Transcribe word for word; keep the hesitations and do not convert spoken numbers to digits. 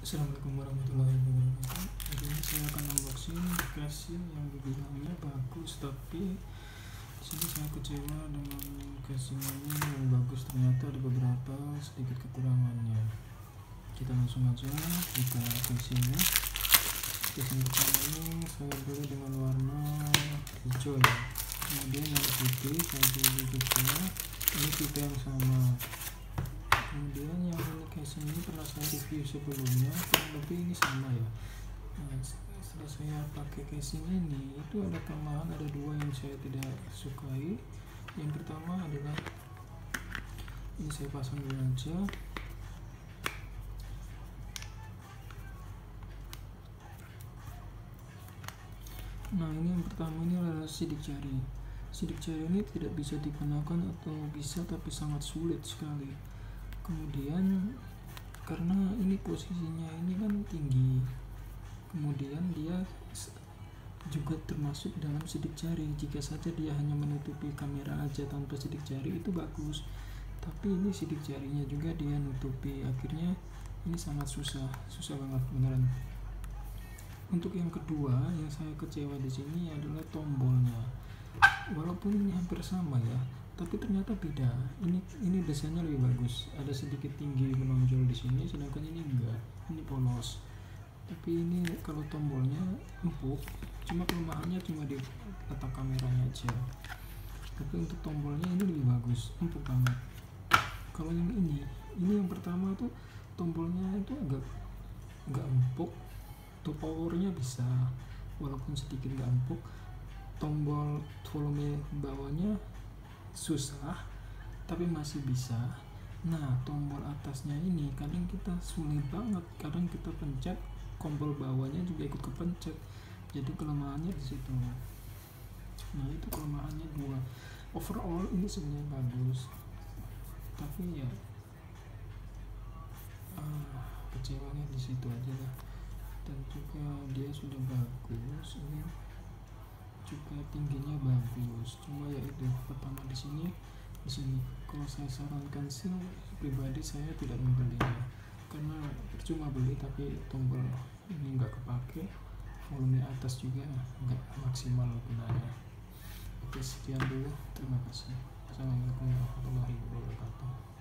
Assalamualaikum warahmatullahi wabarakatuh. Jadi ini saya akan unboxing casing yang dibilangnya bagus, tapi di sini saya kecewa dengan casing ini. Yang bagus ternyata ada beberapa sedikit kekurangannya. Kita langsung aja buka casingnya. Casing pertama ini saya beli dengan warna hijau ya. Kemudian yang putih saya beli juga. Ini tipe yang sama. Kemudian yang ini casing ini pernah saya review sebelumnya, kurang lebih ini sama ya. Nah, setelah saya pakai casing ini, itu ada kelemahan, ada dua yang saya tidak sukai. Yang pertama adalah ini, saya pasang dulu aja. Nah, ini yang pertama ini adalah sidik jari. Sidik jari ini tidak bisa digunakan, atau bisa tapi sangat sulit sekali. Kemudian karena ini posisinya ini kan tinggi, kemudian dia juga termasuk dalam sidik jari. Jika saja dia hanya menutupi kamera aja tanpa sidik jari itu bagus, tapi ini sidik jarinya juga dia nutupi, akhirnya ini sangat susah susah banget beneran. Untuk yang kedua yang saya kecewa di sini adalah tombolnya. Walaupun ini hampir sama ya, tapi ternyata beda. Ini ini desainnya lebih bagus. Ada sedikit tinggi menonjol di sini, sedangkan ini enggak. Ini polos. Tapi ini kalau tombolnya empuk, cuma kelemahannya cuma di letak kameranya aja. Tapi untuk tombolnya ini lebih bagus, empuk banget. Kalau yang ini, ini yang pertama tuh tombolnya itu agak enggak empuk. Tuh powernya bisa, walaupun sedikit enggak empuk. Tombol volume bawahnya susah tapi masih bisa. Nah, tombol atasnya ini kadang kita sulit banget, kadang kita pencet tombol bawahnya juga ikut kepencet, jadi kelemahannya di situ. Nah, itu kelemahannya dua. Overall ini sebenarnya bagus, tapi ya ah, kecewanya di situ aja lah. Dan juga dia sudah bagus, ini juga tingginya bagus, cuma ya itu pertama di sini di sini kalau saya sarankan sih pribadi saya tidak membelinya, karena percuma beli tapi tombol ini enggak kepake, volume atas juga enggak maksimal gunanya. Oke, sekian dulu, terima kasih. Assalamualaikum warahmatullahi wabarakatuh.